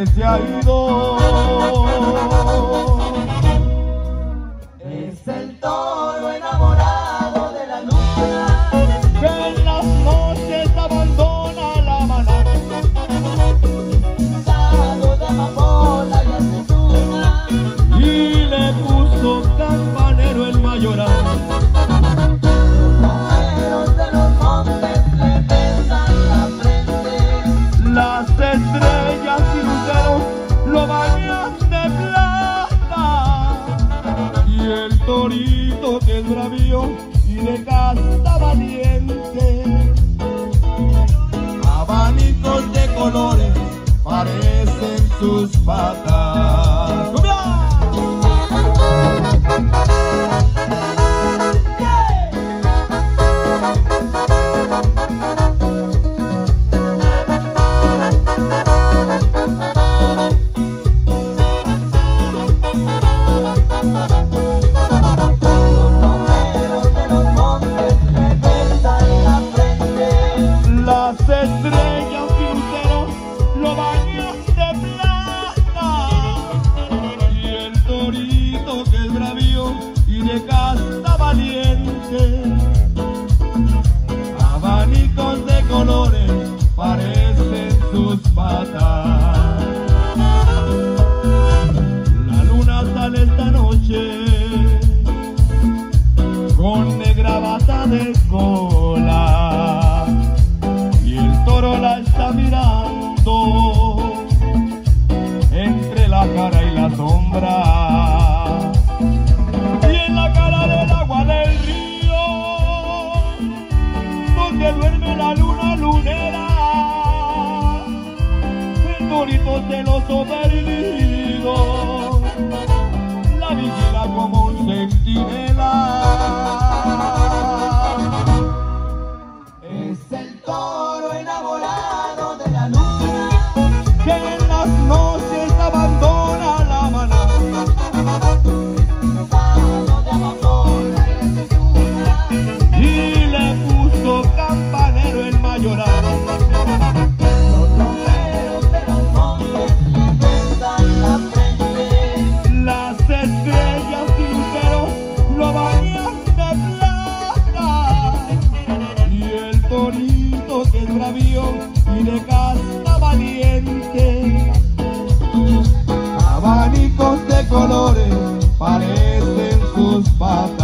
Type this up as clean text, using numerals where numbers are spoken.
que se ha ido. Es el toro enamorado de la luna, Que en las noches abandona la manada. dado de amapola y aceituna, Y le puso campanero el mayoral. los de los montes le besan la frente. Las estrellas y luceros lo bañan de plata. Y el torito que es bravío y de casta valiente. Abanicos de colores parecen sus patas. ¡Cumbia! Las estrellas y luceros lo bañan de plata. Y el torito que es bravío y de casta valiente. Abanicos de colores parecen sus patas. La luna sale esta noche con negra bata de cola. Y el toro la está mirando entre la cara y la sombra. Y en la cara del agua del río, donde duerme la luna lunera, el torito celoso perdido la vigila como un centinela. Es el toro enamorado de la luna, Que en las noches abandona la manada. dado de amapola y aceituna, Y le puso campanero el mayoral. los romeros de los montes le besan la frente. Las estrellas y luceros lo bañan de plata. Y el torito que es bravío y de casta valiente. Abanicos de colores parecen sus patas.